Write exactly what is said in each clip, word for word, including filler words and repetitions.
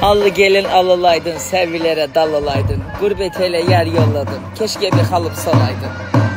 Allı gelin alılaydın, servilere dalılaydın. Gurbet ele yer yolladın, keşke bir kalıp salaydın.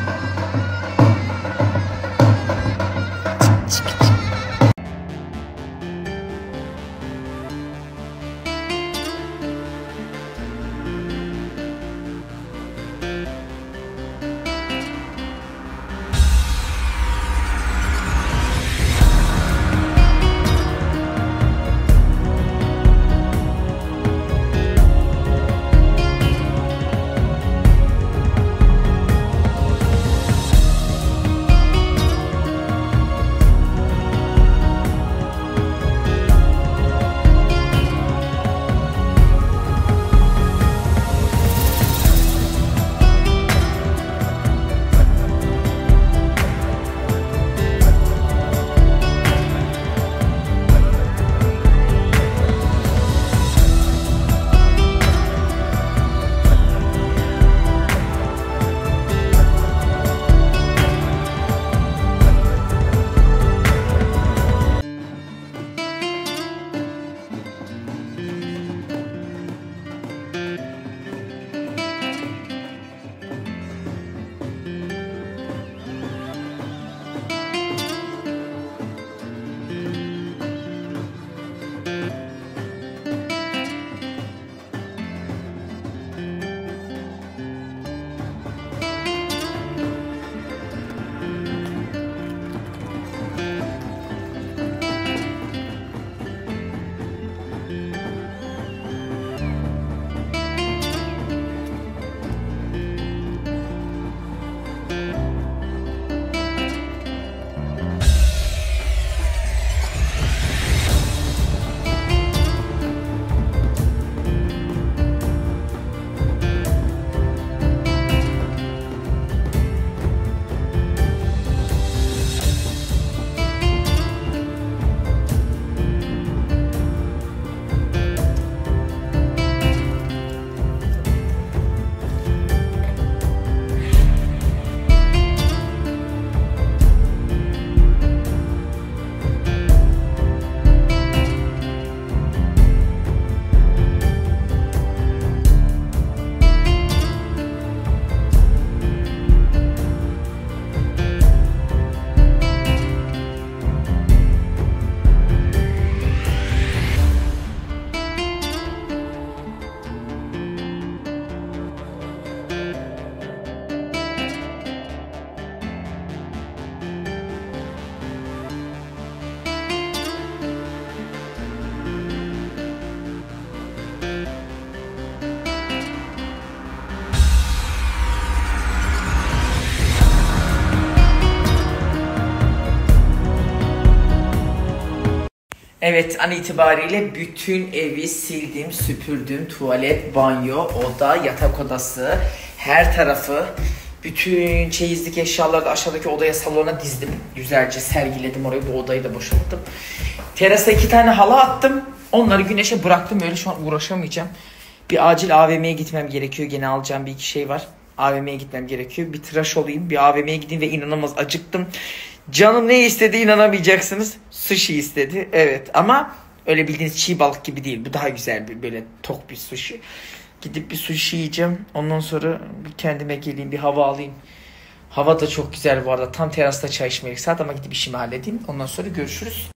Evet, an itibariyle bütün evi sildim, süpürdüm. Tuvalet, banyo, oda, yatak odası, her tarafı, bütün çeyizlik eşyaları da aşağıdaki odaya, salona dizdim. Güzelce sergiledim orayı, bu odayı da boşalttım. Terasa iki tane halı attım. Onları güneşe bıraktım, öyle şu an uğraşamayacağım. Bir acil A V M'ye gitmem gerekiyor. Gene alacağım bir iki şey var. A V M'ye gitmem gerekiyor. Bir tıraş olayım, bir A V M'ye gideyim ve inanılmaz acıktım. Canım ne istedi inanamayacaksınız. Sushi istedi. Evet ama öyle bildiğiniz çiğ balık gibi değil. Bu daha güzel bir böyle tok bir sushi. Gidip bir sushi yiyeceğim. Ondan sonra bir kendime geleyim, bir hava alayım. Hava da çok güzel bu arada. Tam terasta çay içmelik saat ama gidip işimi halledeyim. Ondan sonra görüşürüz.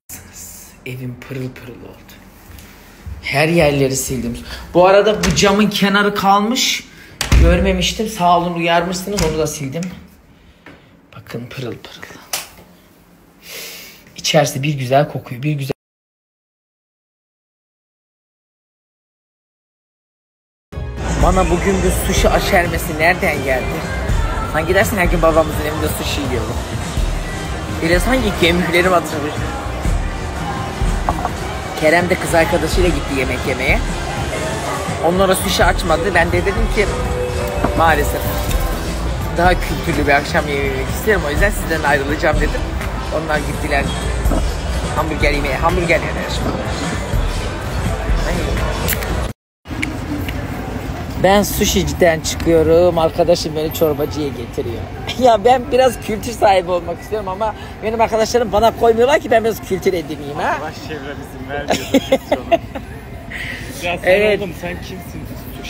Evim pırıl pırıl oldu. Her yerleri sildim. Bu arada bu camın kenarı kalmış. Görmemiştim. Sağ olun uyarmışsınız. Onu da sildim. Bakın pırıl pırıl. İçerisi bir güzel kokuyor. Bir güzel. Bana bugün bir sushi aşermesi nereden geldi? Sanki dersin her gün babamızın evinde sushi yiyorum. Biraz hangi kemiklerim atılmış. Kerem de kız arkadaşıyla gitti yemek yemeye. Onlara sushi açmadı. Ben de dedim ki maalesef daha kültürlü bir akşam yemek isterim. O yüzden sizden ayrılacağım dedim. Onlar gittiler hamburger yemeye. Hamburger yerler şimdi. Ben sushi'ciden çıkıyorum. Arkadaşım beni çorbacıya getiriyor. Ya ben biraz kültür sahibi olmak istiyorum ama benim arkadaşlarım bana koymuyorlar ki ben biraz kültür edineyim ha. Allah çevrem izin vermiyor. Ya sen Evet. oğlum sen kimsin?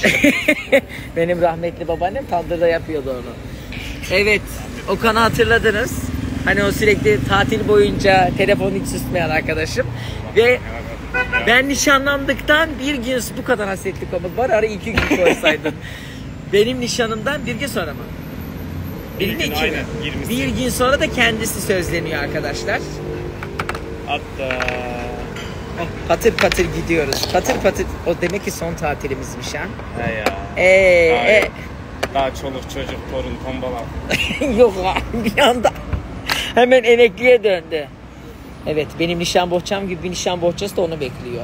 Benim rahmetli babaannem tandırda yapıyordu onu. Evet, Okan'ı hatırladınız. Hani o sürekli tatil boyunca telefonu hiç susmayan arkadaşım. Ve ben nişanlandıktan bir gün bu kadar hasretlik olmadı. Bari ara iki gün koysaydın. Benim nişanımdan bir gün sonra mı? Bir, Bir mi gün, iki mi? aynen, yirmisi. Bir gün sonra da kendisi sözleniyor arkadaşlar. Hatta Patır patır gidiyoruz. Patır patır. O demek ki son tatilimizmiş ha. he ya. Eee Daha, e, daha çoluk çocuk torun tombala. yok abi bir anda hemen emekliye döndü. Evet, benim nişan bohçam gibi bir nişan bohçası da onu bekliyor.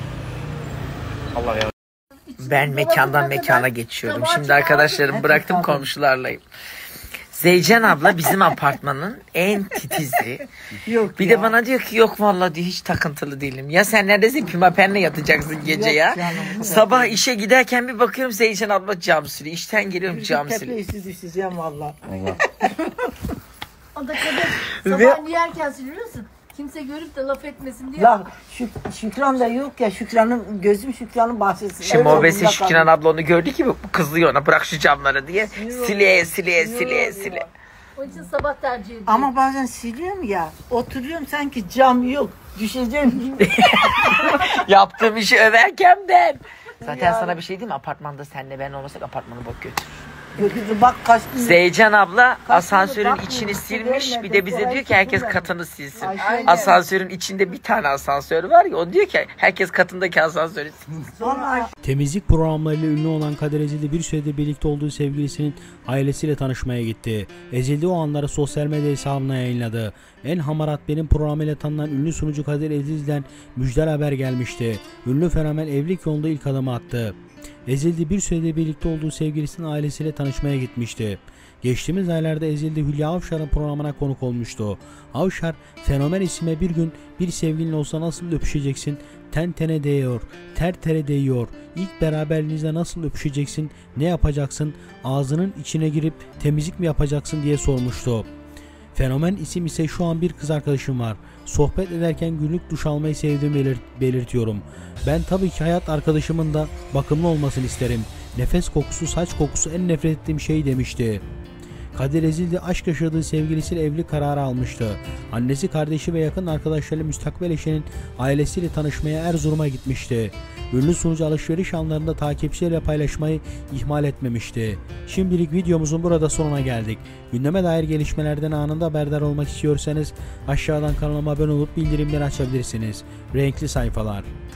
Allah ya. Ben mekandan mekana geçiyorum. Şimdi arkadaşlarımı bıraktım, komşularlayım. Zeycan abla bizim apartmanın en titizi. Yok Bir ya. de bana diyor ki yok vallahi diyor hiç takıntılı değilim. Ya sen neredesin, pimapenle yatacaksın gece Yok ya. canım, Sabah işe giderken bir bakıyorum Zeycan abla cam siliyor. İşten geliyorum cam Tepe siliyor. üstü düşeceğim valla. O da kadar Ve- sabah yerken siliyorsun. Kimse görüp de laf etmesin diye. La Şük Şükran da yok ya, Şükran'ın gözüm Şükran'ın bahçesinde. Şimdi mobese Şükran abla onu gördü ki kızıyor ona, bırak şu camları diye. Sileye sileye sileye sileye. Onun için sabah tercih ediyorum. Ama bazen siliyorum ya, oturuyorum sanki cam yok, düşeceğim. Yaptığım işi överken ben. Zaten sana bir şey diyeyim mi? Apartmanda senle ben olmasak apartmanı bok götür. Götürdü bak kaç gün. Zeycan abla Kaç asansörün gündür içini bakmıyor, silmiş. vermedi, Bir de bize orayı diyor ki herkes süpürmedi. katını silsin. Aynen. Asansörün içinde bir tane asansör var ya, o diyor ki herkes katındaki asansörü silsin. Sonra Temizlik programlarıyla ünlü olan Kadir Ezildi bir süredir birlikte olduğu sevgilisinin ailesiyle tanışmaya gitti. Ezildi o anları sosyal medya hesabına yayınladı. En hamarat benim programıyla tanınan ünlü sunucu Kadir Ezildi'den müjdeli haber gelmişti. Ünlü fenomen evlilik yolunda ilk adımı attı. Ezildi bir süredir birlikte olduğu sevgilisinin ailesiyle tanışmaya gitmişti. Geçtiğimiz aylarda Ezildi Hülya Avşar'ın programına konuk olmuştu. Avşar, fenomen isime bir gün bir sevgilin olsa nasıl öpüşeceksin? Ten tene değiyor, ter tere değiyor. İlk beraberliğinizde nasıl öpüşeceksin? Ne yapacaksın? Ağzının içine girip temizlik mi yapacaksın diye sormuştu. Fenomen isim ise şu an bir kız arkadaşım var. Sohbet ederken günlük duş almayı sevdiğimi belir- belirtiyorum. Ben tabii ki hayat arkadaşımın da bakımlı olmasını isterim. Nefes kokusu, saç kokusu en nefret ettiğim şey demişti. Kadir Ezildi aşk yaşadığı sevgilisiyle evlilik kararı almıştı. Annesi, kardeşi ve yakın arkadaşlarıyla müstakbel eşinin ailesiyle tanışmaya Erzurum'a gitmişti. Ünlü sunucu alışveriş anlarında takipçileriyle paylaşmayı ihmal etmemişti. Şimdilik videomuzun burada sonuna geldik. Gündeme dair gelişmelerden anında haberdar olmak istiyorsanız aşağıdan kanalıma abone olup bildirimleri açabilirsiniz. Renkli sayfalar.